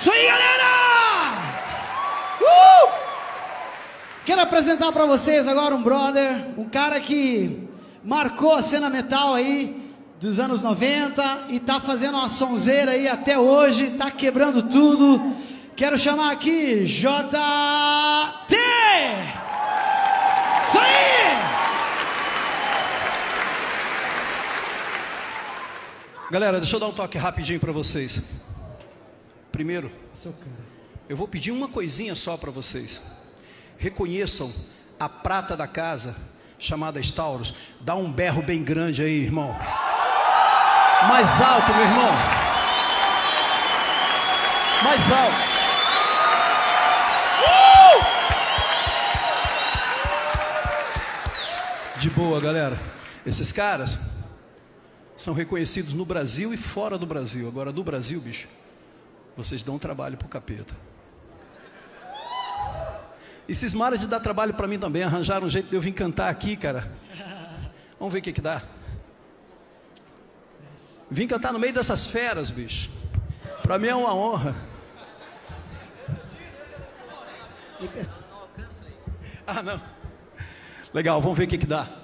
Isso aí, galera! Quero apresentar pra vocês agora um brother, um cara que marcou a cena metal aí dos anos 90 e tá fazendo uma sonzeira aí até hoje, tá quebrando tudo. Quero chamar aqui JT! Isso aí! Galera, deixa eu dar um toque rapidinho pra vocês. Primeiro, eu vou pedir uma coisinha só para vocês. Reconheçam a prata da casa, chamada Stauros. Dá um berro bem grande aí, irmão. Mais alto, meu irmão. Mais alto. De boa, galera. Esses caras são reconhecidos no Brasil e fora do Brasil. Agora, do Brasil, bicho, vocês dão trabalho pro capeta. E cismaram de dar trabalho para mim também. Arranjaram um jeito de eu vir cantar aqui, cara. Vamos ver o que dá. Vim cantar no meio dessas feras, bicho. Para mim é uma honra. Ah, não. Legal, vamos ver o que dá.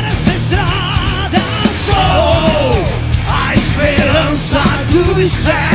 Dos céus.